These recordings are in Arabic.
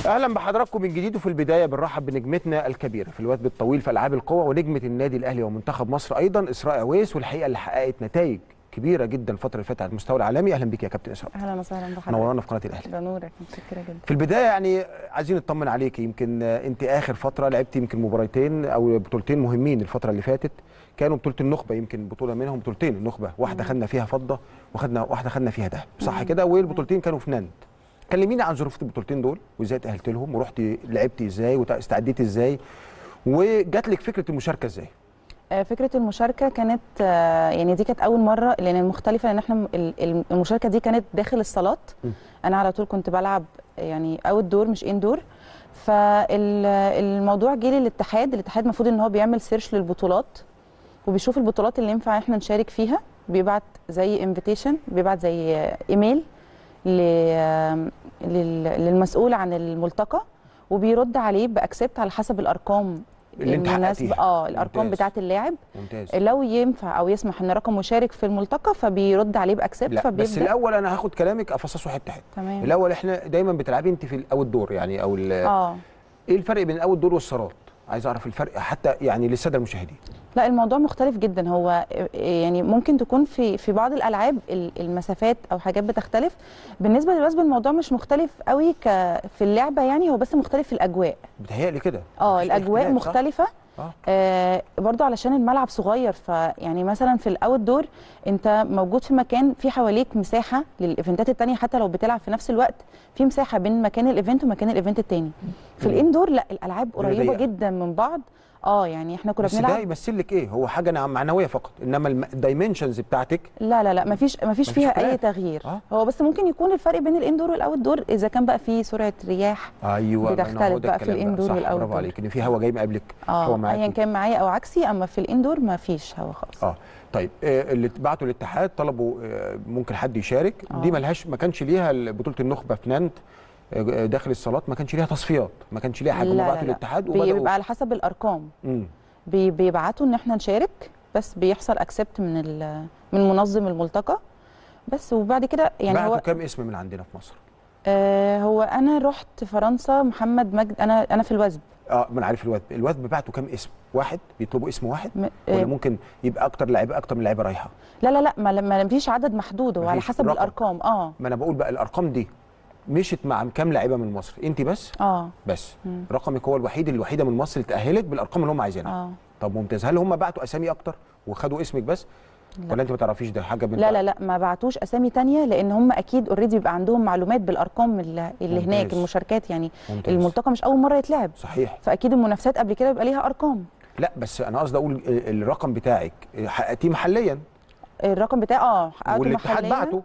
اهلا بحضراتكم من جديد. وفي البدايه بنرحب بنجمتنا الكبيره في الوثب الطويل في العاب القوى ونجمه النادي الاهلي ومنتخب مصر ايضا اسراء عويس، والحقيقه اللي حققت نتائج كبيره جدا الفتره اللي فاتت على المستوى العالمي. اهلا بك يا كابتن اسراء. اهلا وسهلا بحضرتك، نورانا في قناه الاهلي. ده نورك، متشكره جدا. في البدايه يعني عايزين نطمن عليك، يمكن انت اخر فتره لعبتي يمكن مباراتين او بطولتين مهمين الفتره اللي فاتت، كانوا بطوله النخبه، يمكن بطوله منهم بطولتين النخبه، واحده خدنا فيها فضه واحده خدنا فيها ذهب، صح كده؟ والبطولتين كانوا في نانت. كلميني عن ظروف البطولتين دول وازاي تاهلت لهم ورحتي لعبتي ازاي واستعديتي ازاي وجات لك فكره المشاركه ازاي؟ فكره المشاركه كانت يعني دي كانت اول مره، لان المختلفه ان احنا المشاركه دي كانت داخل الصالات. انا على طول كنت بلعب يعني اوت دور مش ان دور. فالموضوع جه للاتحاد. الاتحاد المفروض ان هو بيعمل سيرش للبطولات وبيشوف البطولات اللي ينفع احنا نشارك فيها، بيبعت زي انفيتيشن، بيبعت زي ايميل للمسؤول عن الملتقى، وبيرد عليه باكسبت على حسب الارقام اللي انت حققتيها. الارقام بتاعه اللاعب. ممتاز. لو ينفع او يسمح ان رقم مشارك في الملتقى فبيرد عليه باكسبت. فبيبدا. بس الاول انا هاخد كلامك افصصه حته حته. تمام. الاول احنا دايما بتلعبي انت في الاوت دور يعني او ايه الفرق بين الاوت دور والصالات؟ عايز اعرف الفرق حتى يعني للساده المشاهدين. لا، الموضوع مختلف جدا. هو يعني ممكن تكون في بعض الالعاب المسافات او حاجات بتختلف. بالنسبه للوثب الموضوع مش مختلف قوي في اللعبه، يعني هو بس مختلف في الاجواء. بتهيألي كده الاجواء مختلفه. برضو علشان الملعب صغير، فيعني مثلا في الاوت دور انت موجود في مكان في حواليك مساحه للايفنتات الثانيه، حتى لو بتلعب في نفس الوقت في مساحه بين مكان الايفنت ومكان الايفنت الثاني. في الاندور لا، الالعاب قريبه جدا من بعض. يعني احنا كنا بنلعب. بس ده يمثل لك ايه؟ هو حاجه معنويه فقط، انما الدايمنشنز بتاعتك لا مفيش فيها اي تغيير. هو بس ممكن يكون الفرق بين الاندور والاوت دور اذا كان بقى في سرعه رياح. ايوه بتختلف بقى في الاندور والاوت دور. برافو عليك، ان في هواء جاي مقابلك. هو معاكي ايا كان معايا او عكسي، اما في الاندور مفيش هواء خالص. طيب اللي بعتوا الاتحاد طلبوا ممكن حد يشارك. دي ما كانش ليها بطوله النخبه في نانت داخل الصالات، ما كانش ليها تصفيات، ما كانش ليها حاجه. بعتوا الاتحاد بيبقى على حسب الارقام. بيبعتوا ان احنا نشارك، بس بيحصل اكسبت من منظم الملتقى بس. وبعد كده يعني بعتوا كام اسم من عندنا في مصر؟ هو انا رحت فرنسا، محمد مجد. انا في الوثب. ما انا عارف الوثب بعتوا كام اسم؟ واحد؟ بيطلبوا اسم واحد ولا ممكن يبقى اكتر من لعيبه رايحه؟ لا ما فيش عدد محدود، هو على حسب الارقام. ما انا بقول بقى الارقام دي مشت مع كام لعيبه من مصر؟ انت بس؟ بس رقمك هو الوحيده من مصر اللي تاهلت بالارقام اللي هم عايزينها. طب ممتاز. هل هم بعتوا اسامي اكتر وخدوا اسمك بس؟ لا. ولا انت ما تعرفيش ده حاجه من لا ما بعتوش اسامي ثانيه، لان هم اكيد اوريدي بيبقى عندهم معلومات بالارقام اللي هناك، المشاركات يعني. ممتاز. الملتقى مش اول مره يتلعب. صحيح. فاكيد المنافسات قبل كده بيبقى ليها ارقام. لا بس انا قصدي اقول الرقم بتاعك حققتيه محليا. الرقم بتاعي حققته والاتحاد محليا. بعته.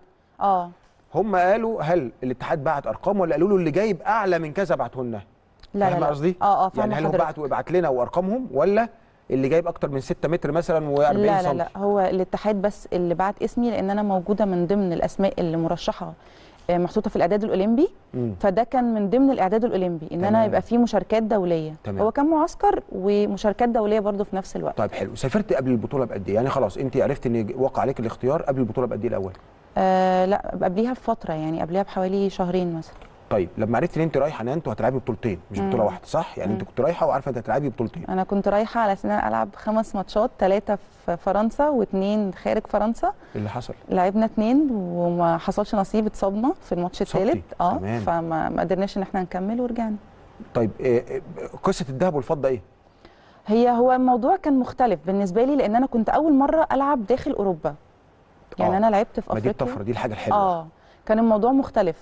هم قالوا هل الاتحاد بعت ارقام ولا قالوا له اللي جايب اعلى من كذا بعته لنا؟ لا فاهم قصدي؟ يعني هل هم بعتوا ابعت لنا وارقامهم، ولا اللي جايب اكتر من 6 متر مثلا و40 سم؟ لا هو الاتحاد بس اللي بعت اسمي، لان انا موجوده من ضمن الاسماء اللي مرشحه محطوطه في الاعداد الاولمبي. فده كان من ضمن الاعداد الاولمبي ان انا يبقى في مشاركات دوليه. هو كان معسكر ومشاركات دوليه برضو في نفس الوقت. طيب حلو. سافرت قبل البطوله بقد ايه؟ يعني خلاص انت عرفت ان وقع عليك الاختيار قبل البطوله بقد ايه الاول؟ لا قبليها بفتره، يعني قبليها بحوالي شهرين مثلا. طيب لما عرفت ان انت رايحه نانت وهتلعبي بطولتين مش بطوله واحده، صح؟ يعني انت كنت رايحه وعارفه انت هتلعبي بطولتين. انا كنت رايحه على اساس ان انا العب 5 ماتشات، 3 في فرنسا و2 خارج فرنسا. ايه اللي حصل؟ لعبنا 2 وما حصلش نصيب، اتصابنا في الماتش الثالث. فما قدرناش ان احنا نكمل ورجعنا. طيب قصه الذهب والفضه ايه؟ هو الموضوع كان مختلف بالنسبه لي، لان انا كنت اول مره العب داخل اوروبا. يعني انا لعبت في افريقيا. دي الطفره، دي الحاجه الحلوه. كان الموضوع مختلف.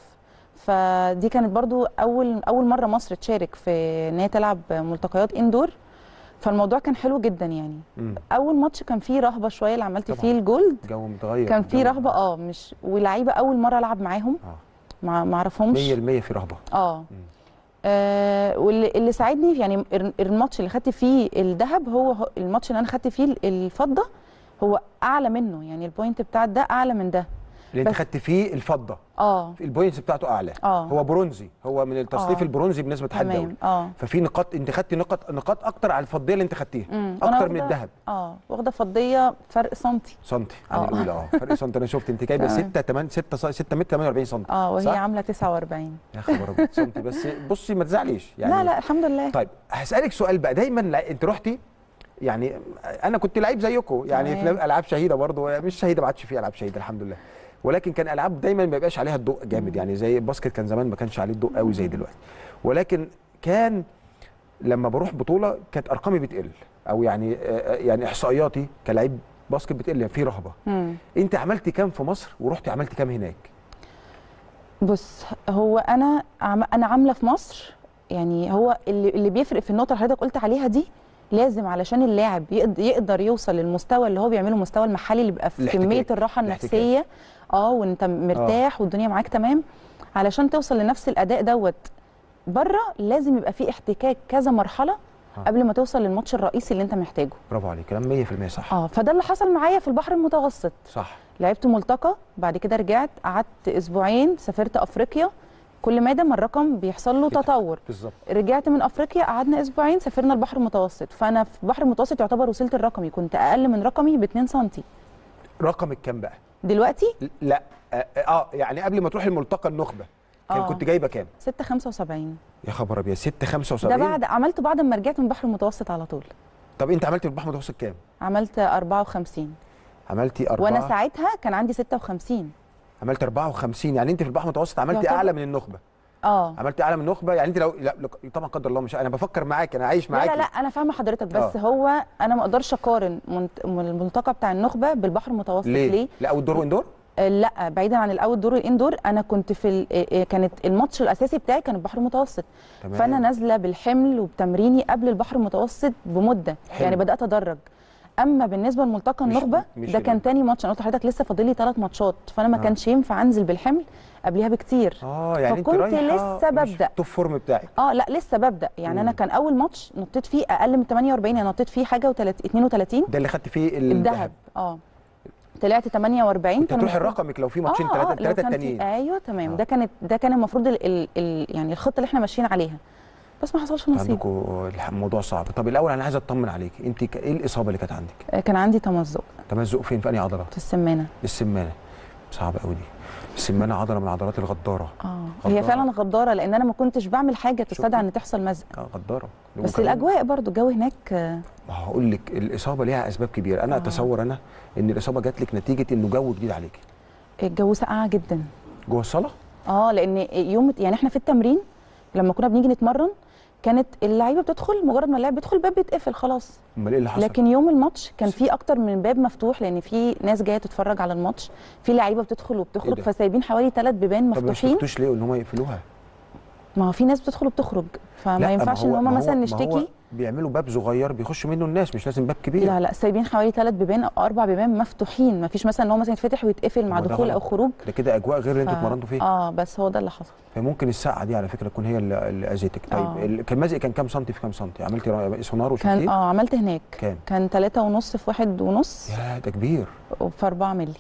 فدي كانت برضو اول مره مصر تشارك في ان هي تلعب ملتقيات اندور. فالموضوع كان حلو جدا يعني. اول ماتش كان فيه رهبه شويه، اللي عملت فيه الجولد. جو متغير. كان فيه رهبه مش ولعيبه اول مره العب معاهم. ما اعرفهمش 100% في رهبه. واللي ساعدني يعني الماتش اللي خدت فيه الذهب هو الماتش اللي انا خدت فيه الفضه، هو اعلى منه، يعني البوينت بتاع ده اعلى من ده. اللي انت خدت فيه الفضه البوينتس بتاعته اعلى. هو برونزي، هو من التصنيف البرونزي بالنسبه للاتحاد الدولي. ففي نقاط انت خدت نقاط اكتر على الفضيه اللي انت خدتيها اكتر من الذهب. واخده فضيه فرق سنتي عن الاولى. فرق سنتي. انا شفت انت جايبه 6 متر 48 سم وهي عامله 49. يا خبر ابيض سنتي بس. بصي ما تزعليش يعني. لا الحمد لله. طيب هسالك سؤال بقى. دايما انت رحتي يعني انا كنت لعيب زيكم يعني في العاب شهيده برضه، مش شهيده ما عادش في العاب شهيده الحمد لله، ولكن كان العاب دايما ما بيبقاش عليها الضوء جامد يعني. زي الباسكت كان زمان ما كانش عليه الضوء قوي زي دلوقتي، ولكن كان لما بروح بطوله كانت ارقامي بتقل، او يعني احصائياتي كلاعب باسكت بتقل، يعني في رهبه. انت عملتي كام في مصر ورحتي عملتي كام هناك؟ بص هو انا عامله في مصر يعني. هو اللي بيفرق في النقطه اللي حضرتك قلت عليها دي، لازم علشان اللاعب يقدر يوصل للمستوى اللي هو بيعمله، المستوى المحلي اللي بيبقى في كميه الراحه النفسيه وانت مرتاح والدنيا معاك تمام، علشان توصل لنفس الاداء دوت بره لازم يبقى في احتكاك كذا مرحله قبل ما توصل للماتش الرئيسي اللي انت محتاجه. برافو عليك، كلام 100% صح. فده اللي حصل معايا في البحر المتوسط. صح. لعبت ملتقى، بعد كده رجعت قعدت اسبوعين، سافرت افريقيا. كل ما ما الرقم بيحصل له تطور. بالظبط. رجعت من افريقيا، قعدنا اسبوعين، سافرنا البحر المتوسط. فانا في البحر المتوسط يعتبر وصلت لرقمي، كنت اقل من رقمي ب 2 سم. رقمك كام بقى دلوقتي؟ لا يعني قبل ما تروح الملتقى النخبه كنت جايبه كام؟ 675. يا خبر ابيض 675. ده عملته بعد ما رجعت من البحر المتوسط على طول. طب انت عملتي في البحر المتوسط كام؟ عملت 54. عملتي 4 وانا ساعتها كان عندي 56. عملت 54. يعني انت في البحر المتوسط عملتي اعلى من النخبه. عملتي اعلى من النخبه. يعني انت لو طبعا قدر الله، مش انا بفكر معاك، انا عايش معاك. لا انا فاهمه حضرتك، بس هو انا ما اقدرش اقارن الملتقى بتاع النخبه بالبحر المتوسط. ليه؟ لا اوت دور واندور. لا بعيدا عن الاوت دور والاندور، انا كنت كانت الماتش الاساسي بتاعي كان البحر المتوسط. تمام. فانا نازله بالحمل وبتمريني قبل البحر المتوسط بمده. حلو. يعني بدات ادرج. اما بالنسبه لملتقى النخبه ده كان تاني ماتش. انا قلت لحضرتك لسه فاضل لي 3 ماتشات، فانا ما كانش ينفع انزل بالحمل قبليها بكتير. يعني فكنت انت لسه ببدا التوب فورم بتاعك. لا لسه ببدا يعني. انا كان اول ماتش نطيت فيه اقل من 48، يعني نطيت فيه حاجه 32. ده اللي خدت فيه الذهب. طلعت 48. كنت هتروح رقمك لو في ماتشين 3 التانيين. ايوه تمام. ده كان المفروض يعني الخطه اللي احنا ماشيين عليها، بس ما حصلش نصيب. عندكم الموضوع صعب. طب الاول انا عايز اطمن عليكي، انت ايه الاصابه اللي كانت عندك؟ كان عندي تمزق. تمزق فين؟ في انهي عضله؟ في السمانه. السمانه صعبه قوي دي. السمانه عضله من العضلات الغداره. هي فعلا غداره، لان انا ما كنتش بعمل حاجه تستدعي ان تحصل مزق. غداره. بس الاجواء برضو الجو هناك. ما هقول لك الاصابه ليها اسباب كبيره. انا اتصور ان الاصابه جات لك نتيجه انه جو جديد عليكي. الجو ساقعه جدا جوه الصاله. لان يعني احنا في التمرين لما كنا بنيجي نتمرن كانت اللعيبه بتدخل، مجرد ما اللاعب بيدخل الباب بيتقفل خلاص. امال ايه اللي حصل؟ لكن يوم الماتش كان في اكتر من باب مفتوح، لان في ناس جايه تتفرج على الماتش، في لعيبه بتدخل وبتخرج، فسايبين حوالي 3 بيبان مفتوحين. طب ما سكتوش ليه ان هم يقفلوها؟ ما هو في ناس بتدخل وبتخرج، فما ينفعش ان هم مثلا نشتكي. بيعملوا باب صغير بيخشوا منه الناس، مش لازم باب كبير. لا سايبين حوالي 3 بيبان او 4 بيبان مفتوحين، ما فيش مثلا ان هو مثلا يتفتح ويتقفل مع دخول او خروج. ده كده اجواء غير اللي انتوا اتمرنتوا فيها. بس هو ده اللي حصل. فممكن الساعه دي على فكره تكون هي اللي اذيتك. طيب كان مزق كان كام سنتي في كام سنتي؟ عملتي سونار وشفتيه؟ كان عملت هناك. كان 3.5 في 1.5. يا ده كبير. وفي 4 مللي.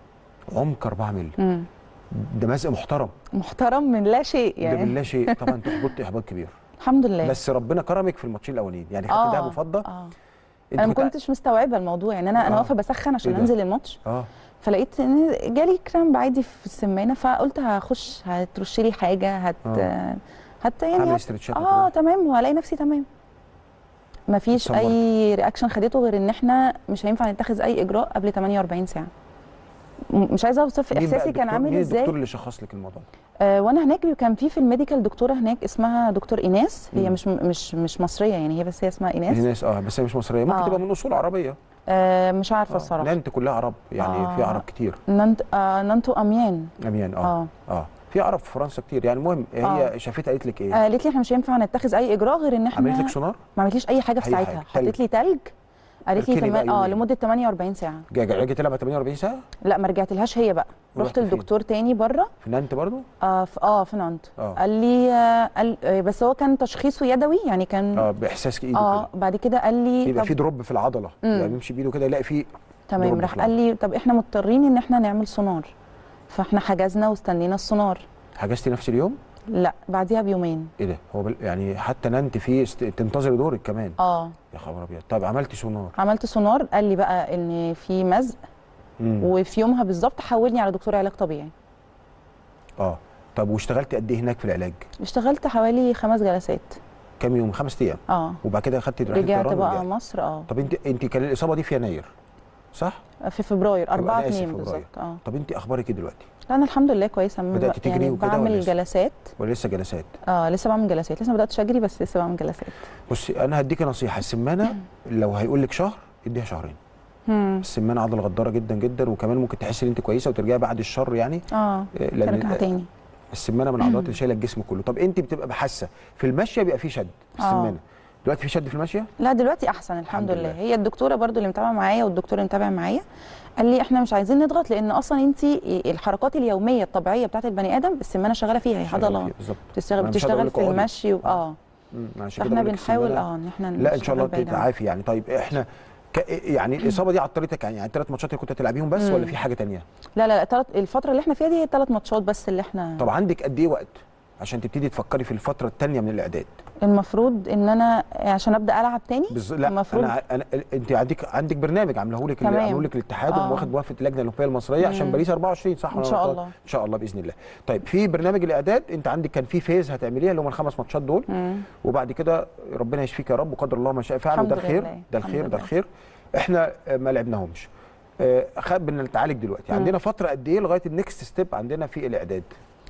عمق 4 مللي. ده مزق محترم من لا شيء يعني. ده من لا شيء. طبعا انت احبطتي احباط كبير. الحمد لله. بس ربنا كرمك في الماتشين الاولانيين، يعني خدت دهب وفضه. انا ما كنتش مستوعبه الموضوع يعني. انا واقفه بسخن عشان انزل الماتش. فلقيت ان جالي كرامب عادي في السمانه، فقلت هخش هترش لي حاجه يعني تمام، وهلاقي نفسي تمام. ما فيش اي رياكشن خدته غير ان احنا مش هينفع نتخذ اي اجراء قبل 48 ساعه. مش عايزه اوصف احساسي كان عامل ازاي. مين الدكتور اللي شخص لك الموضوع؟ وانا هناك كان في الميديكال دكتوره هناك اسمها دكتور ايناس. هي مش مصريه يعني، هي بس هي اسمها ايناس. بس هي مش مصريه. ممكن تبقى من اصول عربيه. مش عارفه الصراحه. نانت كلها عرب يعني. في عرب كتير. نانتو اميان. في عرب في فرنسا كتير يعني. المهم هي شافتها قالت لك ايه؟ قالت لي احنا مش هينفع نتخذ اي اجراء غير ان احنا. عملت لك سونار؟ ما عملتليش اي حاجه في ساعتها. حطيت لي تلج. قالت لي لمده 48 ساعه. رجعت لها بعد 48 ساعه؟ لا ما رجعتلهاش هي بقى. رحت لدكتور تاني بره. في نانت برضو؟ في نانت. قال لي بس هو كان تشخيصه يدوي يعني. كان باحساس ايده كده. بعد كده قال لي يبقى في دروب في العضله. يعني يمشي بايده كده يلاقي في تمام. راح قال لي طب احنا مضطرين ان احنا نعمل سونار. فاحنا حجزنا واستنينا السونار. حجزتي نفس اليوم؟ لا بعديها بيومين. ايه ده؟ هو يعني حتى نمت فيه تنتظري دورك كمان؟ يا خبر ابيض. طب عملتي سونار؟ عملت سونار، قال لي بقى ان في مزق، وفي يومها بالظبط حولني على دكتور علاج طبيعي. طب واشتغلتي قد ايه هناك في العلاج؟ اشتغلت حوالي 5 جلسات. كام يوم؟ 5 ايام؟ وبعد كده خدتي رجعت بقى مصر. طب انت كان الاصابه دي في يناير صح؟ في فبراير 4/2 بالظبط. طب انت اخبارك ايه دلوقتي؟ لا انا الحمد لله كويسه. بدات تجري يعني وكده بعمل جلسات ولا لسه جلسات؟ لسه بعمل جلسات، لسه ما بداتش اجري بس لسه بعمل جلسات. بصي انا هديكي نصيحه، السمانه لو هيقول لك شهر اديها شهرين. السمانه عضله غداره جدا جدا، وكمان ممكن تحسي ان انت كويسه وترجعي بعد الشر يعني ترجع تاني. السمانه من العضلات اللي شايله الجسم كله. طب انت بتبقى حاسه في المشيه بيبقى في شد في السمانه، دلوقتي في شد في المشيه؟ لا دلوقتي احسن الحمد لله. هي الدكتوره برضو اللي متابعه معايا والدكتور اللي متابع معايا قال لي احنا مش عايزين نضغط، لان اصلا انت الحركات اليوميه الطبيعيه بتاعت البني ادم السمانه شغاله فيها، هي عضله بتشتغل في المشي فاحنا بنحاول ان احنا لا ان شاء الله تتعافي يعني. طيب احنا يعني الاصابه دي عطلتك يعني 3 ماتشات اللي كنت هتلعبيهم بس ولا في حاجه ثانيه؟ لا الفتره اللي احنا فيها دي هي 3 ماتشات بس اللي احنا. طب عندك قد ايه وقت عشان تبتدي تفكري في الفتره الثانيه من الاعداد؟ المفروض ان انا عشان ابدا العب تاني لا المفروض أنا انت عندك برنامج عامله لك الاتحاد واخد موافقه اللجنه الاولمبيه المصريه عشان باريس 24 صح؟ ان شاء الله. ان شاء الله باذن الله. طيب في برنامج الاعداد انت عندك كان في فيز هتعمليها اللي هم ال5 ماتشات دول، وبعد كده ربنا يشفيك يا رب وقدر الله ما شاء فعل، وده الخير ده الخير ده الخير. احنا ما لعبناهمش، بنتعالج دلوقتي. عندنا فتره قد ايه لغايه النكست ستيب عندنا في الاعداد؟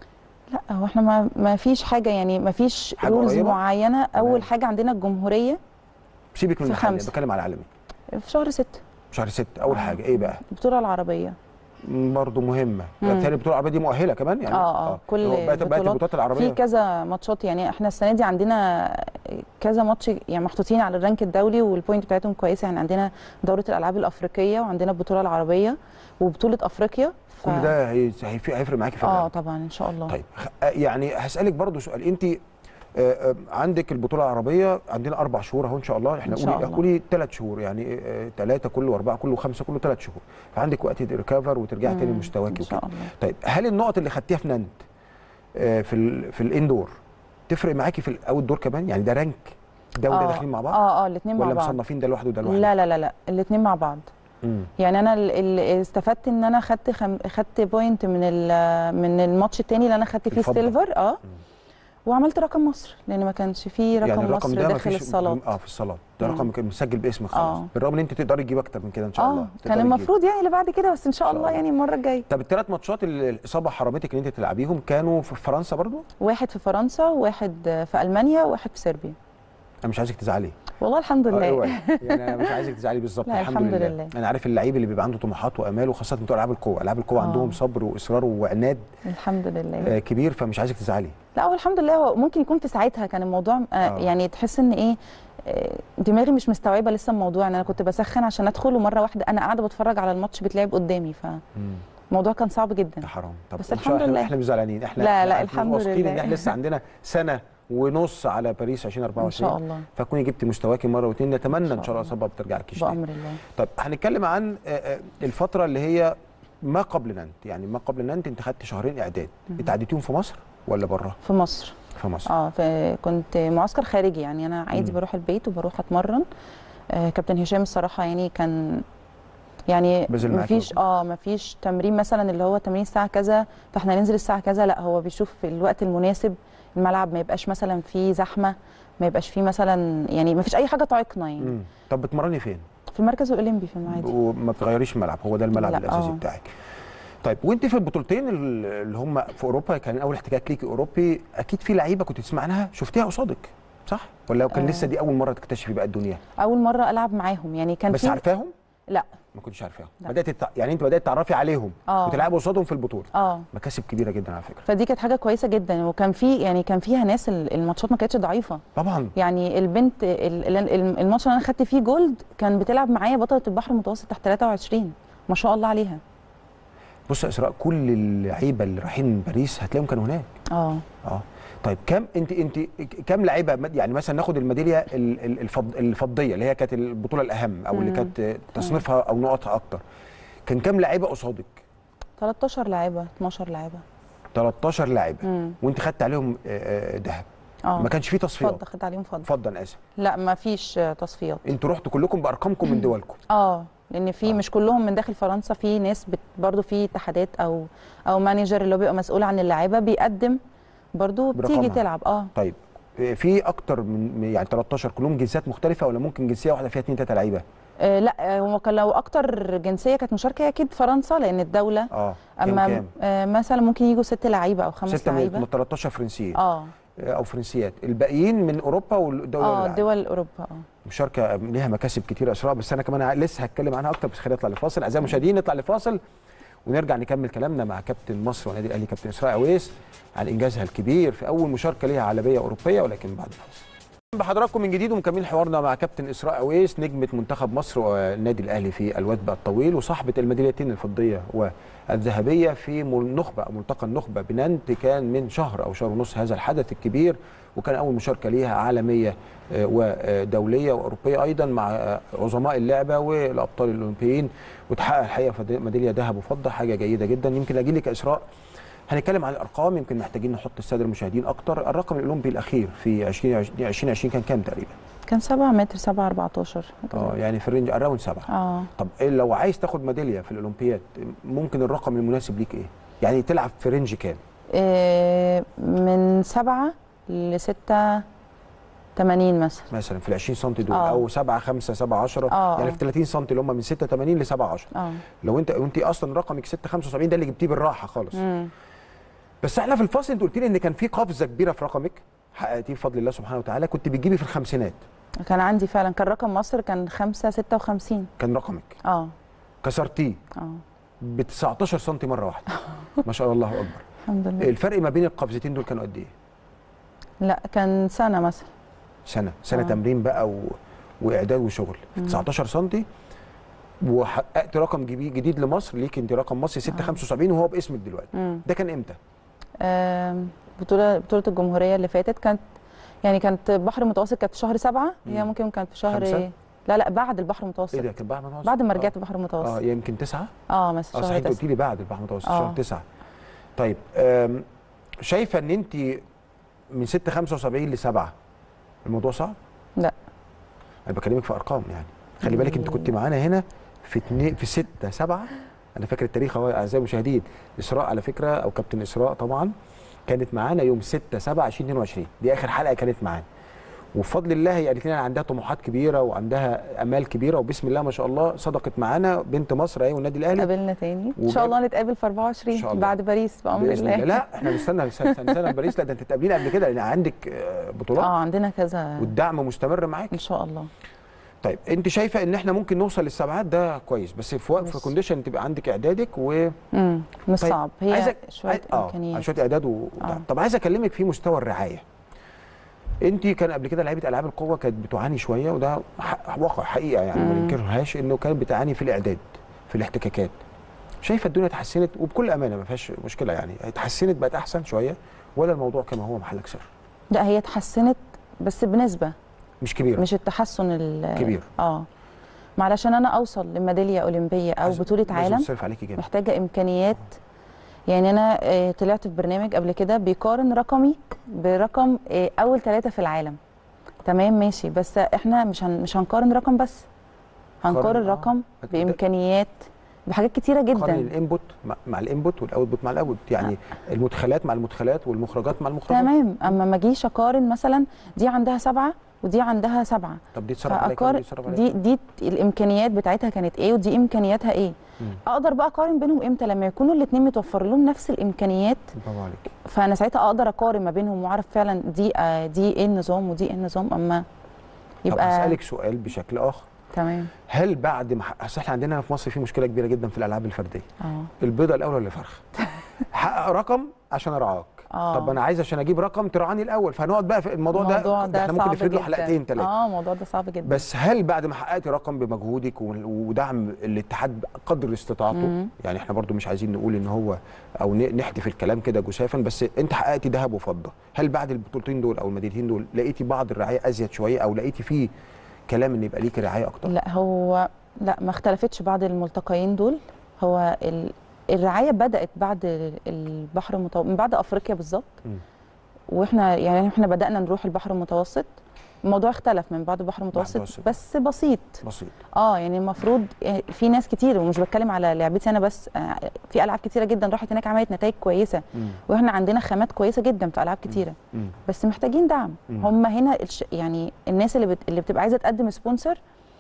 لا هو احنا ما فيش حاجه يعني ما فيش رولز معينه. اول حاجه عندنا الجمهوريه. سيبك من المحلي، بتكلم على العالمي. في شهر 6. شهر 6 اول حاجه ايه بقى؟ البطوله العربيه برضه مهمه. بالتالي البطوله العربيه دي مؤهله كمان يعني. كل بقت البطولات العربيه في كذا ماتشات يعني. احنا السنه دي عندنا كذا ماتش يعني محطوطين على الرانك الدولي والبوينت بتاعتهم كويسه يعني. عندنا دوره الالعاب الافريقيه وعندنا البطوله العربيه وبطوله افريقيا. كل ده هيفرق معاكي في اللعب. طبعا ان شاء الله. طيب يعني هسالك برضو سؤال، انت عندك البطوله العربيه عندنا 4 شهور اهو ان شاء الله. احنا قولي 3 شهور يعني 3 كله 4 كله 5 كله 3 شهور، فعندك وقت تريكفر وترجعي تاني لمستواكي وكده. طيب هل النقط اللي خدتيها في نانت في الاندور تفرق معاكي في الاوت دور كمان؟ يعني ده رانك ده وده داخلين مع بعض؟ الاثنين مع بعض ولا مصنفين ده لوحده وده لوحده؟ لا الاثنين مع بعض. يعني انا اللي استفدت ان انا خدت بوينت من الماتش الثاني اللي انا خدت فيه السيلفر وعملت رقم مصر، لان ما كانش فيه رقم يعني مصر داخل الصالات. في الصالات ده رقم كان مسجل باسمك خلاص. بالرغم ان انت تقدري تجيب اكتر من كده ان شاء الله. كان المفروض يعني اللي بعد كده، بس ان شاء الله يعني المره الجايه. طب ال3 ماتشات اللي الاصابه حرمتك ان انت تلعبيهم كانوا في فرنسا برضو؟ واحد في فرنسا وواحد في المانيا وواحد في صربيا. انا مش عايزك تزعلي والله الحمد لله. يعني انا مش عايزك تزعلي بالظبط. الحمد لله. انا عارف اللعيب اللي بيبقى عنده طموحات وامال، وخاصه بتوع العاب القوه، العاب القوه عندهم صبر واصرار وعناد الحمد لله كبير، فمش عايزك تزعلي. لا هو الحمد لله. هو ممكن يكون في ساعتها كان الموضوع يعني تحس ان ايه دماغي مش مستوعبه لسه الموضوع. يعني انا كنت بسخن عشان ادخل، ومره واحده انا قاعده بتفرج على الماتش بيتلعب قدامي، الموضوع كان صعب جدا. حرام. طب بس الحمد لله احنا مش زعلانين. احنا لا الحمد لله. ان احنا لسه عندنا سنه ونص على باريس 2024 ان شاء الله، فكوني جبتي مستواكي مره واثنين. نتمنى ان شاء الله الاصابه بترجع لك بامر الله. طب هنتكلم عن الفتره اللي هي ما قبل نانت. يعني ما قبل نانت انت خدت شهرين اعداد، اتعديتيهم في مصر ولا بره؟ في مصر. في مصر. كنت معسكر خارجي يعني. انا عادي بروح البيت وبروح اتمرن. كابتن هشام الصراحه يعني كان يعني مفيش تمرين مثلا اللي هو تمرين الساعه كذا فاحنا ننزل الساعه كذا. لا هو بيشوف الوقت المناسب، الملعب ما يبقاش مثلا فيه زحمه، ما يبقاش فيه مثلا يعني ما فيش اي حاجه تعيقنا يعني. طب بتمرني فين؟ في المركز الاولمبي في المعادي. وما بتغيريش الملعب؟ هو ده الملعب الاساسي بتاعك. طيب وانت في البطولتين اللي هم في اوروبا كان اول احتكاك ليكي اوروبي، اكيد في لعيبه كنت تسمع عنها شفتيها قصادك صح؟ ولا كان لسه دي اول مره تكتشفي بقى الدنيا؟ اول مره العب معاهم يعني. كان بس عارفاهم؟ لا ما كنتش عارفاهم. يعني انت بدات تعرفي عليهم وتلعبي قصادهم في البطوله. مكاسب كبيره جدا على فكره. فدي كانت حاجه كويسه جدا. وكان في يعني كان فيها ناس الماتشات ما كانتش ضعيفه طبعا. يعني البنت الماتش اللي انا خدت فيه جولد كان بتلعب معايا بطله البحر المتوسط تحت 23 ما شاء الله عليها. بص يا اسراء، كل اللعيبه اللي رايحين باريس هتلاقيهم كانوا هناك. طيب انت كام لعيبه يعني مثلا ناخد الميداليه الفضيه اللي هي كانت البطوله الاهم او اللي كانت تصنيفها او نقطها اكتر، كان كام لعيبه قصادك؟ 13 لاعبه 12 لاعبه. 13 لاعبه وانت خدت عليهم ذهب. ما كانش فيه تصفيات؟ فضه، خدت عليهم فضه. فضه انا اسف. لا ما فيش تصفيات. انتوا رحتوا كلكم بارقامكم من دولكم؟ لان في مش كلهم من داخل فرنسا، في ناس برضو في اتحادات او مانجر اللي هو بيبقى مسؤول عن اللعيبه بيقدم برضو بتيجي تلعب. طيب في اكتر من يعني 13 كلهم جنسيات مختلفه ولا ممكن جنسيه واحده فيها 2 3 لعيبه؟ لا هو كان لو اكتر جنسيه كانت مشاركه اكيد فرنسا لان الدوله. اما مثلا ممكن يجوا 6 لعيبه او 5 لعيبه. 6 من 13 فرنسيين او فرنسيات، الباقيين من اوروبا والدول دول اوروبا. مشاركه ليها مكاسب كتير اسراء، بس انا كمان لسه هتكلم عنها اكتر، بس خلينا نطلع لفاصل. اعزائي المشاهدين نطلع لفاصل ونرجع نكمل كلامنا مع كابتن مصر والنادي الاهلي كابتن اسراء عويس عن انجازها الكبير في اول مشاركه ليها عالميه اوروبيه، ولكن بعد الفاصل. بحضراتكم من جديد ومكملين حوارنا مع كابتن اسراء عويس نجمه منتخب مصر والنادي الاهلي في الوثب الطويل وصاحبه الميداليتين الفضيه والذهبيه في النخبه او ملتقى النخبه بنانت. كان من شهر او شهر ونص هذا الحدث الكبير، وكان اول مشاركه ليها عالميه ودوليه واوروبيه ايضا مع عظماء اللعبه والابطال الاولمبيين، وتحقق الحقيقه ميداليه ذهب وفضه، حاجه جيده جدا. يمكن اجي لك اسراء هنتكلم عن الارقام، يمكن محتاجين نحط الساده المشاهدين اكتر. الرقم الاولمبي الاخير في 2020 كان كام تقريبا؟ كان 7 متر 7.14. يعني في الرينج اراوند 7. طب لو عايز تاخد ميداليه في الاولمبياد ممكن الرقم المناسب ليك ايه؟ يعني تلعب في رينج كام؟ من 7 ل 6 80 مثلا في ال 20 سم دول او 7 5 7 10 يعني في 30 سم اللي هم من 6 80 ل 7 10. لو انت اصلا رقمك 6 75 ده اللي جبتيه بالراحه خالص. بس احنا في الفاصل انت قلت لي ان كان في قفزه كبيره في رقمك حققتيه بفضل الله سبحانه وتعالى، كنت بتجيبي في الخمسينات. كان عندي فعلا، كان رقم مصر كان 5 56 كان رقمك. كسرتيه ب 19 سم مره واحده. ما شاء الله اكبر. الحمد لله. الفرق ما بين القفزتين دول كانوا قد ايه؟ لا كان سنه مثلا. سنه تمرين بقى واعداد وشغل في 19 سم، وحققت رقم جديد لمصر ليك انت، رقم مصر 675 وهو باسمك دلوقتي. ده كان امتى؟ بطوله الجمهوريه اللي فاتت كانت بحر متوسط، كانت في شهر 7. هي ممكن كانت في شهر 5؟ لا بعد البحر المتوسط. ايه ده كان بعد المتوسط؟ بعد ما رجعت البحر المتوسط. يمكن 9. مثلا شهر 9. صحيح انت قلت لي بعد البحر المتوسط شهر 9. طيب شايفه ان انت من 675 ل 7 الموضوع صعب؟ لا انا بكلمك في ارقام يعني. خلي بالك انت كنت معانا هنا في 6 7. انا فاكر التاريخ اهو اعزائي المشاهدين. اسراء على فكره او كابتن اسراء طبعا كانت معانا يوم 6 7 2022، دي اخر حلقه كانت معانا، وبفضل الله هي قالت لنا عندها طموحات كبيره وعندها امال كبيره، وبسم الله ما شاء الله صدقت معانا بنت مصر اهي والنادي الاهلي. قابلنا تاني ان شاء الله، نتقابل في 24 بعد باريس بامر الله. لا احنا نستنى باريس. لا ده انت تقابلينا قبل كده لان عندك بطولات. عندنا كذا والدعم مستمر معاك ان شاء الله. طيب انت شايفه ان احنا ممكن نوصل للسبعات؟ ده كويس، بس في كونديشن تبقى عندك اعدادك مش طيب صعب، هي شويه امكانيات شويه اعداد طب عايز اكلمك في مستوى الرعايه. انت كان قبل كده لعيبه العاب القوه كانت بتعاني شويه، وده واقع حقيقه يعني ما ننكرهاش، انه كانت بتعاني في الاعداد في الاحتكاكات. شايفه الدنيا اتحسنت وبكل امانه ما فيهاش مشكله يعني، اتحسنت بقت احسن شويه ولا الموضوع كما هو محلك سر؟ لا هي اتحسنت بس بنسبه مش كبيره، مش التحسن الكبير. ما علشان انا اوصل لميداليه اولمبيه او بطوله عالم محتاجه امكانيات. يعني انا طلعت في برنامج قبل كده بيقارن رقمي برقم اول 3 في العالم. تمام ماشي، بس احنا مش هنقارن رقم بس، هنقارن رقم بامكانيات بحاجات كتيره جدا. قارن الانبوت مع الانبوت والاوتبوت مع الاوتبوت، يعني المدخلات مع المدخلات والمخرجات مع المخرجات. تمام، اما ما اجيش اقارن مثلا دي عندها 7 ودي عندها 7. طب دي اتصرف عليها دي الامكانيات بتاعتها كانت ايه ودي امكانياتها ايه. اقدر بقى اقارن بينهم امتى؟ لما يكونوا الاثنين متوفر لهم نفس الامكانيات. برافو عليك. فانا ساعتها اقدر اقارن ما بينهم واعرف فعلا دي ايه النظام ودي ايه النظام. اما يبقى طب هسألك سؤال بشكل اخر. تمام. هل بعد ما احنا عندنا في مصر في مشكله كبيره جدا في الالعاب الفرديه. البيضه الاول ولا الفرخه؟ حقق رقم عشان ارعاك. طب انا عايز عشان اجيب رقم ترعاني الاول، فهنقعد بقى في الموضوع ده احنا ممكن نفرد له حلقتين 3. الموضوع ده صعب جدا. بس هل بعد ما حققتي رقم بمجهودك ودعم الاتحاد قدر استطاعته، يعني احنا برضو مش عايزين نقول ان هو او نحدف الكلام كده جسافا، بس انت حققتي ذهب وفضه، هل بعد البطولتين دول او الميداليتين دول لقيتي بعض الرعايه ازيد شويه او لقيتي فيه كلام ان يبقى ليكي رعايه اكتر؟ لا ما اختلفتش بعد الملتقيين دول. هو الرعايه بدات بعد البحر المتوسط، من بعد افريقيا بالظبط. واحنا يعني احنا بدانا نروح البحر المتوسط. الموضوع اختلف من بعد البحر المتوسط بس بسيط. يعني المفروض في ناس كتير، ومش بتكلم على لعبتي انا بس، في العاب كتيره جدا راحت هناك عملت نتائج كويسه. واحنا عندنا خامات كويسه جدا في العاب كتيره. بس محتاجين دعم. هم هنا يعني الناس اللي بتبقى عايزه تقدم سبونسر،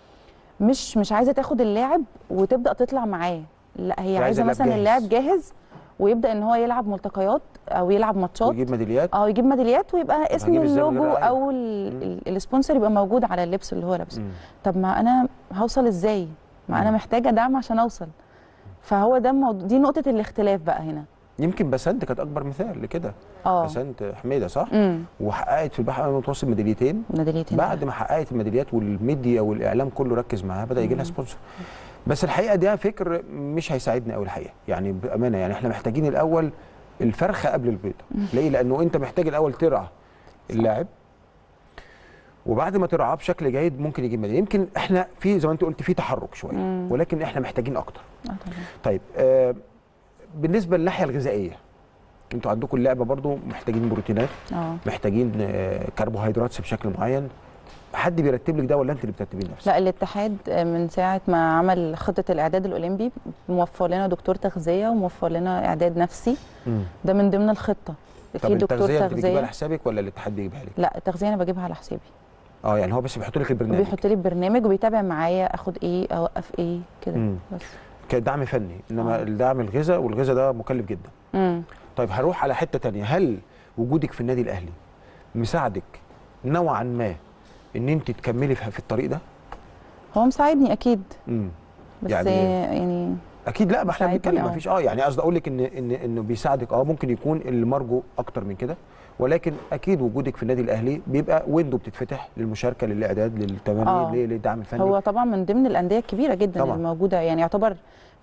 مش عايزه تاخد اللاعب وتبدا تطلع معاه، لا هي عايزه مثلا اللاعب جاهز ويبدا ان هو يلعب ملتقيات او يلعب ماتشات ويجيب ميداليات. يجيب ميداليات، ويبقى اسم اللوجو او السبونسر يبقى موجود على اللبس اللي هو لابسه. طب ما انا هوصل ازاي؟ ما انا محتاجه دعم عشان اوصل. فهو ده دي نقطه الاختلاف بقى هنا. يمكن بسنت كانت اكبر مثال لكده. بسنت حميده صح؟ وحققت في البحر المتوسط ميداليتين. بعد ما حققت الميداليات والميديا والاعلام كله ركز معاها، بدا يجي لها سبونسر. بس الحقيقه ده فكر مش هيساعدنا قوي الحقيقه، يعني بامانه. يعني احنا محتاجين الاول الفرخه قبل البيضه. ليه؟ لانه انت محتاج الاول ترعى اللاعب، وبعد ما ترعاه بشكل جيد ممكن يجيب ميداليه. يمكن احنا في زي ما انت قلت في تحرك شويه، ولكن احنا محتاجين اكتر. طيب بالنسبه للناحيه الغذائيه، انتوا عندكم اللعبه برضو محتاجين بروتينات، محتاجين كربوهيدرات بشكل معين. حد بيرتب لك ده ولا انت اللي بترتبيه نفسك؟ لا، الاتحاد من ساعه ما عمل خطه الاعداد الاولمبي موفر لنا دكتور تغذيه وموفر لنا اعداد نفسي. ده من ضمن الخطه. في دكتور تغذيه انت بتجيبها على حسابك ولا الاتحاد بيجيبها لك؟ لا، التغذيه انا بجيبها على حسابي. يعني هو بس بيحط لك البرنامج. بيحط لي البرنامج وبيتابع معايا اخد ايه اوقف ايه كده بس. كدعم فني، انما الدعم الغذاء والغذاء ده مكلف جدا. طيب هروح على حته ثانيه. هل وجودك في النادي الاهلي مساعدك نوعا ما ان انت تكملي في الطريق ده؟ هو مساعدني اكيد. بس يعني اكيد. لا، ما احنا بنتكلم ما فيش يعني قصدي اقول لك انه بيساعدك. ممكن يكون المرجو اكتر من كده، ولكن اكيد وجودك في النادي الاهلي بيبقى ويندو بتتفتح للمشاركه، للاعداد، للتمارين، للدعم الفني. هو طبعا من ضمن الانديه الكبيره جدا طبعا الموجوده، يعني يعتبر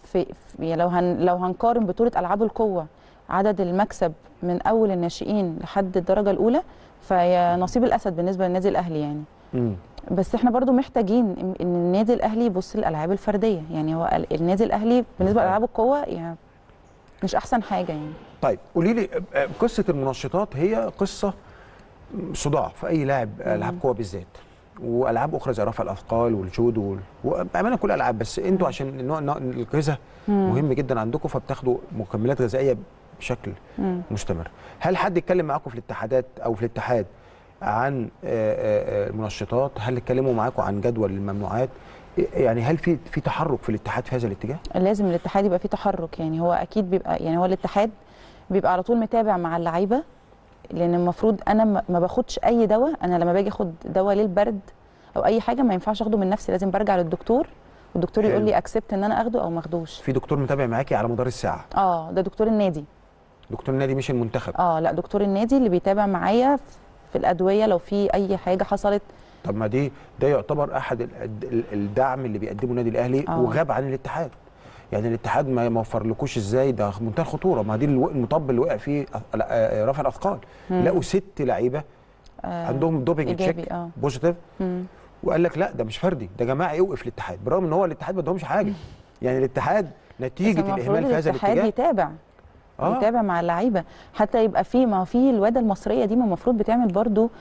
لو هنقارن بطوله العاب القوه، عدد المكسب من اول الناشئين لحد الدرجه الاولى، فهي نصيب الاسد بالنسبه للنادي الاهلي يعني. بس احنا برضو محتاجين ان النادي الاهلي يبص للالعاب الفرديه. يعني هو النادي الاهلي بالنسبه لالعاب القوه يعني مش احسن حاجه يعني. طيب قولي لي، قصه المنشطات هي قصه صداع في اي لاعب العاب قوه بالذات، والعاب اخرى زي رفع الاثقال والجودو وبامانه كل الالعاب. بس انتوا عشان الغذاء مهم جدا عندكم، فبتاخدوا مكملات غذائيه بشكل مستمر. هل حد اتكلم معاكم في الاتحادات او في الاتحاد عن المنشطات؟ هل اتكلموا معاكم عن جدول الممنوعات؟ يعني هل في تحرك في الاتحاد في هذا الاتجاه؟ لازم الاتحاد يبقى فيه تحرك. يعني هو اكيد بيبقى، يعني هو الاتحاد بيبقى على طول متابع مع اللعيبه، لان المفروض انا ما باخدش اي دواء. انا لما باجي اخد دواء للبرد او اي حاجه ما ينفعش اخده من نفسي، لازم برجع للدكتور والدكتور يقول لي اكسبت ان انا اخده او ما اخدوش. في دكتور متابع معاكي على مدار الساعه؟ ده دكتور النادي. دكتور النادي مش المنتخب؟ لا، دكتور النادي اللي بيتابع معايا في الادويه لو في اي حاجه حصلت. طب ما ده يعتبر احد الدعم اللي بيقدمه النادي الاهلي وغاب عن الاتحاد. يعني الاتحاد ما يوفرلكوش ازاي؟ ده منتهى الخطوره. ما دي المطب اللي وقع فيه رفع الاثقال. لقوا 6 لعيبه عندهم دوبنج تشيك بوزيتيف، وقال لك لا ده مش فردي، ده جماعي، يوقف الاتحاد، برغم ان هو الاتحاد ما ادهمش حاجه. يعني الاتحاد نتيجه الاهمال في هذا الاتجاه يتابع يتابع مع اللعيبه، حتى يبقى ما في الوادة المصريه دي المفروض بتعمل برضو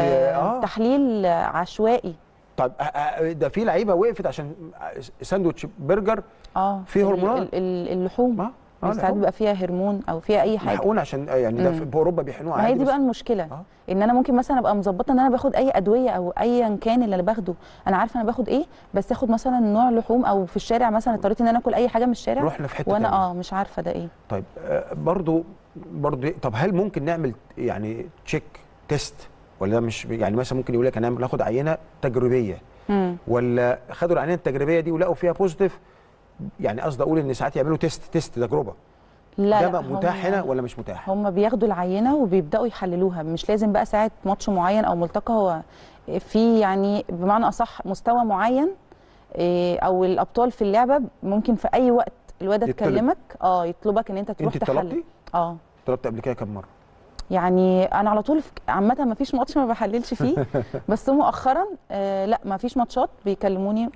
تحليل عشوائي. طب ده في لعيبه وقفت عشان ساندوتش برجر فيه هرمونات اللحوم. ساعات بيبقى فيها هرمون او فيها اي حاجه محقون، عشان يعني ده في اوروبا بيحقنوها عادي. ما هي دي بقى المشكله. ان انا ممكن مثلا ابقى مظبطه ان انا باخد اي ادويه او ايا كان اللي انا باخده، انا عارفه انا باخد ايه، بس اخد مثلا نوع لحوم او في الشارع مثلا اضطريت ان انا اكل اي حاجه من الشارع، رحنا في حته وانا مش عارفه ده ايه. طيب برضو طب هل ممكن نعمل يعني تشيك تيست ولا ده مش؟ يعني مثلا ممكن يقول لك هناخد عينه تجريبيه، ولا خدوا العينه التجريبيه دي ولقوا فيها بوزيتيف؟ يعني قصدي اقول ان ساعات يعملوا تيست تجربه. لا ده متاح هنا ولا مش متاح؟ هم بياخدوا العينه وبيبداوا يحللوها، مش لازم بقى ساعه ماتش معين او ملتقى. هو في يعني بمعنى اصح مستوى معين، او الابطال في اللعبه ممكن في اي وقت الواد تكلمك يطلبك ان انت تروح تحلل. طلبت قبل كده كم مره؟ يعني انا على طول عامه ما فيش ماتش ما بحللش فيه بس مؤخرا لا ما فيش ماتشات بيكلموني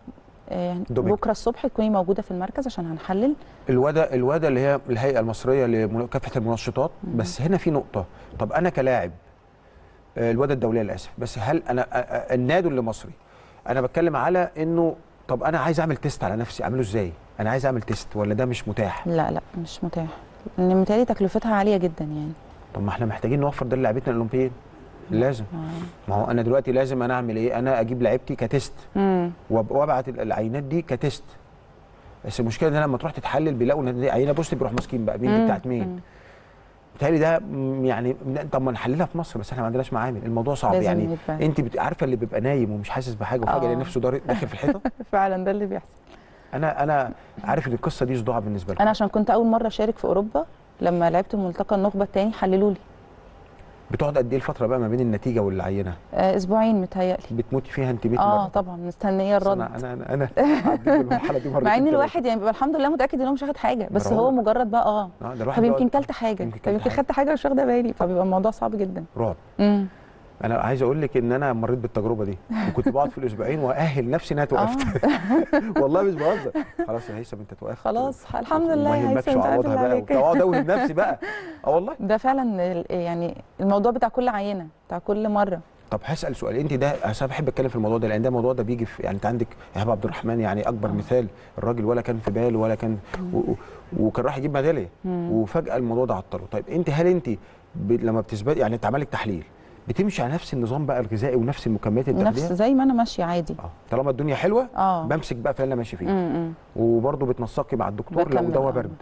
بكره الصبح تكوني موجوده في المركز عشان هنحلل. الوده اللي هي الهيئه المصريه لمكافحه المنشطات. بس هنا في نقطه، طب انا كلاعب الوده الدوليه للاسف، بس هل انا النادي اللي مصري، انا بتكلم على انه طب انا عايز اعمل تيست على نفسي، اعمله ازاي؟ انا عايز اعمل تيست ولا ده مش متاح؟ لا مش متاح، لان متهيألي تكلفتها عاليه جدا يعني. طب ما احنا محتاجين نوفر ده للاعبتنا الاولمبيين. لازم. ما هو انا دلوقتي لازم انا اعمل ايه؟ انا اجيب لعيبتي كتيست وابعت العينات دي كتيست. بس المشكله ان لما تروح تتحلل بيلاقوا ان دي عينه بوست، بيروح ماسكين بقى مين دي بتاعت مين. بالتالي ده يعني طب ما نحللها في مصر، بس احنا ما عندناش معامل، الموضوع صعب يعني. انت عارفه اللي بيبقى نايم ومش حاسس بحاجه وفجاه يلاقي نفسه داخل في الحيطه. فعلا ده اللي بيحصل. انا عارف ان القصه دي صداع بالنسبه لكم. انا عشان كنت اول مره اشارك في اوروبا، لما لعبت ملتقى النخبه الثاني حللوا لي. بتقعد قد ايه الفتره بقى ما بين النتيجه والعينه؟ اسبوعين متهيألي. بتموتي فيها انت 100 مره؟ طبعا مستنيه الرد. انا عديت بالمرحله دي مرتين. مع ان الواحد يعني بيبقى الحمد لله متاكد ان هو مش واخد حاجه، بس هو مجرد بقى طب يمكن كلت حاجه، طب يمكن خدت حاجه مش واخده بالي، فبيبقى الموضوع صعب جدا. رعب. انا عايز اقول لك ان انا مريت بالتجربه دي، وكنت بقعد في الاسبوعين واهل نفسي انها توقفت. والله مش بهزر. خلاص يا هيثم انت توقفت خلاص الحمد لله يا هيثم، انت عارف اللي عليك. اقعد اوهم نفسي بقى. والله ده فعلا يعني الموضوع بتاع كل عينه، بتاع كل مره. طب هسال سؤال، انت ده انا بحب اتكلم في الموضوع ده لان ده الموضوع ده بيجي في، يعني انت عندك ايهاب عبد الرحمن يعني اكبر مثال، الراجل ولا كان في باله ولا كان وكان راح يجيب ميداليه وفجاه الموضوع ده عطله. طيب انت هل انت لما بتثبت يعني انت عملك تحليل بتمشي على نفس النظام بقى الغذائي ونفس المكملات اللي بتاخديها؟ نفس زي ما انا ماشيه عادي. طالما الدنيا حلوه بمسك بقى في اللي انا ماشي فيه. وبرضه بتنسقي مع الدكتور لو دواء برد.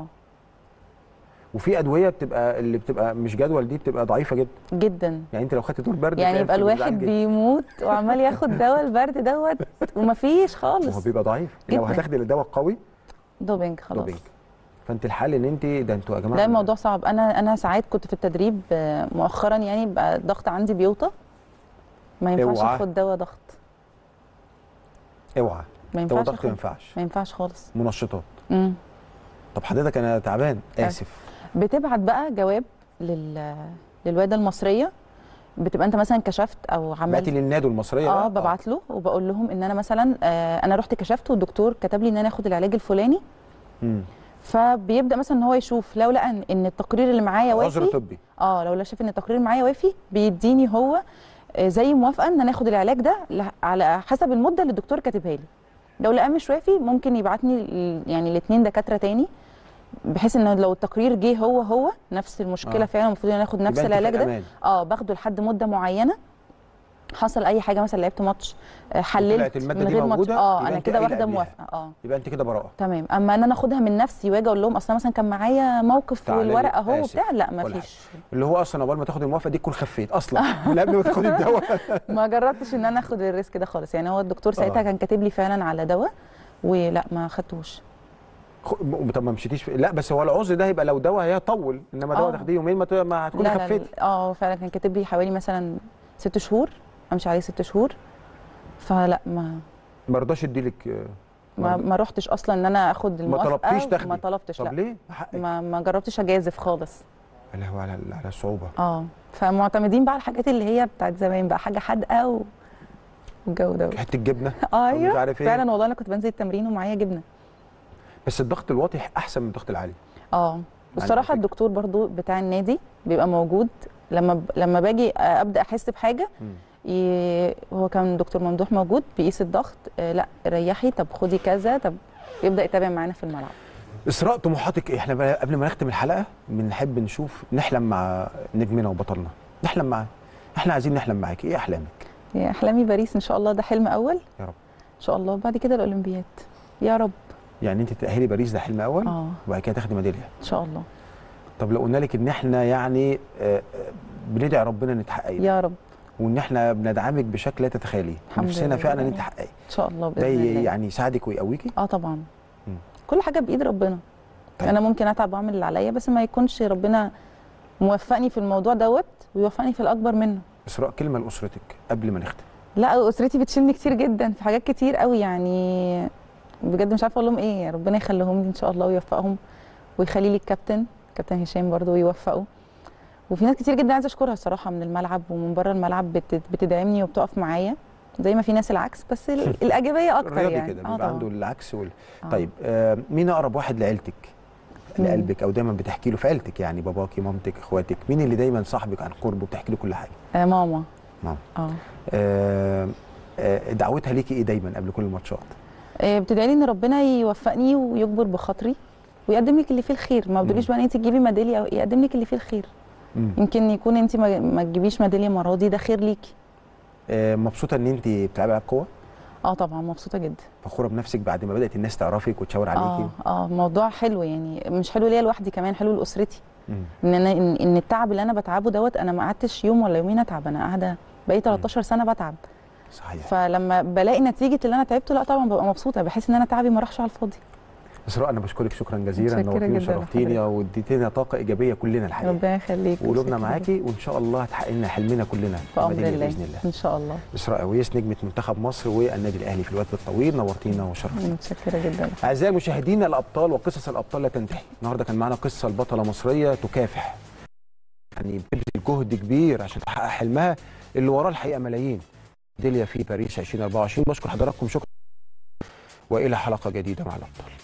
وفي ادويه اللي بتبقى مش جدول، دي بتبقى ضعيفه جدا جدا. يعني انت لو خدت دور برد يعني يبقى الواحد بيموت وعمال ياخد دواء البرد دوت ومفيش خالص. هو بيبقى ضعيف. لو هتاخدي الدواء القوي دوبينج خلاص. دوبينج. فانت الحل ان انت ده انتوا يا جماعه. لا الموضوع صعب. انا ساعات كنت في التدريب مؤخرا يعني بقى الضغط عندي بيوطى، ما ينفعش اخد دواء ضغط. اوعى. ما ينفعش ضغط ما ينفعش. ما ينفعش خالص. منشطات. طب حضرتك انا تعبان اسف. بتبعت بقى جواب للوادة المصريه، بتبقى انت مثلا كشفت او عملت. بعتي للنادي المصريه ببعت له وبقول لهم ان انا مثلا انا رحت كشفت والدكتور كتب لي ان انا اخد العلاج الفلاني. فبيبدا مثلا ان هو يشوف لو لقى ان التقرير اللي معايا وافي. عذر طبي. لو شاف ان التقرير معايا وافي بيديني هو زي موافقه ان انا اخد العلاج ده على حسب المده اللي الدكتور كاتبها لي. لو لقاه مش وافي ممكن يبعتني يعني الاثنين دكاتره تاني، بحيث ان لو التقرير جه هو نفس المشكله فعلا المفروض ان اخد نفس العلاج ده. باخده لحد مده معينه. حصل اي حاجه مثلا لعبت ماتش حللت من غير ماتش انا كده واخده موافقه. يبقى انت كده براءه. تمام. اما ان انا اخدها من نفسي واجي اقول لهم اصل مثلا كان معايا موقف والورقه اهو وبتاع، لا ما فيش. اللي هو اصلا اول ما تاخد الموافقه دي تكون خفيت اصلا من قبل ما تاخد الدواء. ما جربتش ان انا اخد الريسك ده خالص. يعني هو الدكتور ساعتها كان كاتب لي فعلا على دواء ولا ما خدتوش. طب ما مشيتيش لا بس هو العذر ده هيبقى لو دواء هيطول، انما دواء تاخديه يومين ما هتكوني خفيتي. فعلا كان كاتب لي حوالي مثلا 6 شهور امشي عليه 6 شهور. فلا ما رضاش يديلك. ما رحتش اصلا ان انا اخد الموافقه. ما طلبتيش تاخدي؟ ما طلبتش. طب ليه؟ حقك. ما جربتش اجازف خالص. اللي هو على الصعوبه. فمعتمدين بقى على الحاجات اللي هي بتاعت زمان بقى، حاجه حادقه والجو ده. حته الجبنه. ايوه مش عارف ايه. فعلا والله انا كنت بنزل التمرين ومعايا جبنه. بس الضغط الواطي احسن من الضغط العالي. والصراحه الدكتور برضو بتاع النادي بيبقى موجود لما باجي ابدا احس بحاجه. هو كان دكتور ممدوح موجود بيقيس الضغط. لا ريحي، طب خدي كذا، طب يبدا يتابع معانا في الملعب. اسراء طموحاتك ايه؟ احنا قبل ما نختم الحلقه بنحب نشوف نحلم مع نجمنا وبطلنا، نحلم معاه. احنا عايزين نحلم معاكي، ايه احلامك؟ احلامي باريس ان شاء الله، ده حلم اول يا رب ان شاء الله. بعد كده الاولمبياد يا رب. يعني انت تاهلي باريس ده حلم اول وبعد كده تاخدي ميداليه ان شاء الله. طب لو قلنا لك ان احنا يعني بندعي ربنا ان تحققي يا رب، وان احنا بندعمك بشكل لا تتخيليه، نفسنا فعلا ان تحققي ان شاء الله باذن الله، الله يعني يساعدك ويقويكي. طبعا. كل حاجه بايد ربنا. طيب. انا ممكن اتعب واعمل اللي عليا بس ما يكونش ربنا موفقني في الموضوع دوت ويوفقني في الاكبر منه. اسراء كلمه لاسرتك قبل ما نختم. لا اسرتي بتشيلني كتير جدا في حاجات كتير قوي، يعني بجد مش عارفه اقول لهم ايه. ربنا يخليهم لي ان شاء الله ويوفقهم ويخلي لي كابتن هشام برضه ويوفقه. وفي ناس كتير جدا عايزه اشكرها الصراحه من الملعب ومن بره الملعب بتدعمني وبتقف معايا زي ما في ناس العكس، بس الايجابيه اكتر الرياضي يعني. كده بيبقى عنده العكس آه. طيب مين اقرب واحد لعيلتك لقلبك او دايما بتحكي له في عيلتك، يعني باباكي مامتك اخواتك، مين اللي دايما صاحبك عن قرب وبتحكي له كل حاجه؟ ماما. ماما. دعوتها ليكي ايه دايما قبل كل الماتشات؟ بتدعي لي ان ربنا يوفقني ويكبر بخاطري ويقدم لك اللي فيه الخير. ما بتقوليش بقى ان انت تجيبي ميداليه، او يقدم لك اللي فيه الخير. يمكن يكون انت ما تجيبيش ميداليه المره دي، ده خير ليكي. مبسوطه ان انت بتلعبي على القوه؟ طبعا مبسوطه جدا. فخوره بنفسك بعد ما بدات الناس تعرفك وتشاور عليكي؟ موضوع حلو يعني، مش حلو ليا لوحدي، كمان حلو لاسرتي. ان انا ان التعب اللي انا بتعبه دوت، انا ما قعدتش يوم ولا يومين اتعب، انا قاعده بقيت 13 سنه بتعب. صحيح. فلما بلاقي نتيجه اللي انا تعبته، لا طبعا ببقى مبسوطه، بحس ان انا تعبي ما راحش على الفاضي. إسراء انا بشكرك شكرا جزيلا، نورتيني وشرفتيني واديتينا طاقه ايجابيه كلنا الحقيقه. ربنا يخليك. وقلوبنا معاكي، وان شاء الله هتحقق لنا حلمنا كلنا بامر الله باذن الله ان شاء الله. إسراء عويس نجمه منتخب مصر والنادي الاهلي في الوقت الطويل، نورتينا وشرفتينا. متشكره جدا. اعزائي المشاهدين، الابطال وقصص الابطال لا تنتهي. النهارده كان معانا قصه لبطله مصريه تكافح، يعني بتبذل جهد كبير عشان تحقق حلمها اللي وراه الحقيقه ملايين. ميداليه في باريس 2024. بشكر حضراتكم شكرا، والى حلقه جديده مع الابطال.